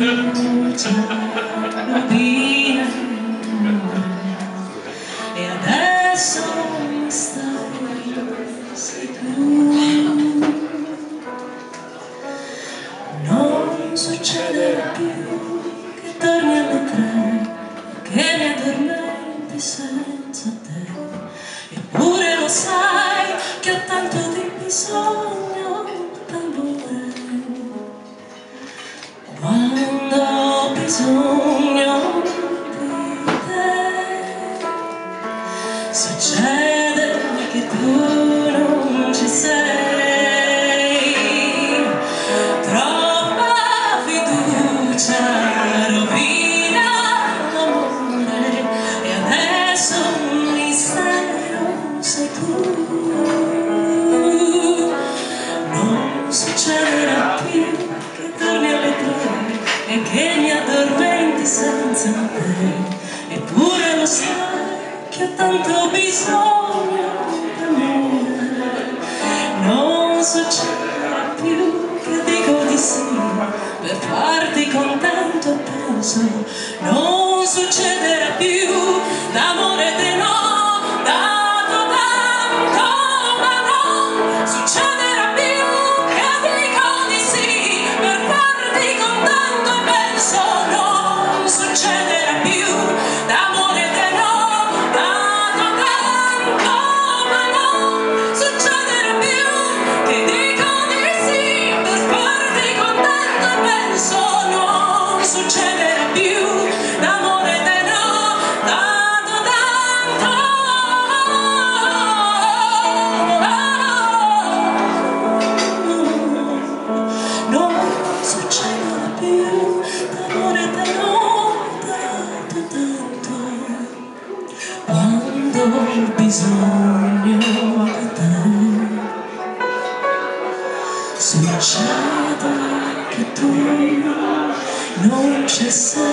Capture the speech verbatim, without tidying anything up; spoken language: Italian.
fiducia, rovina, e adesso mi stai, sei tu. Non succederà più che torni alle tre, che mi addormenti senza te. Eppure lo sai che ho tanto di bisogno d'amore. Quando ho bisogno di te, succede che tu non ci sei. Troppa fiducia rovina l'amore, e adesso un mistero sei tu. Non succederà più che torni alle tre e che mi addormenti senza te. Eppure lo sai che ho tanto bisogno d'amore. Non succederà più che dico di sì per farti contento e penso. Non succederà più d'amore te no. Bisogno di te, succede che tu non ci sei.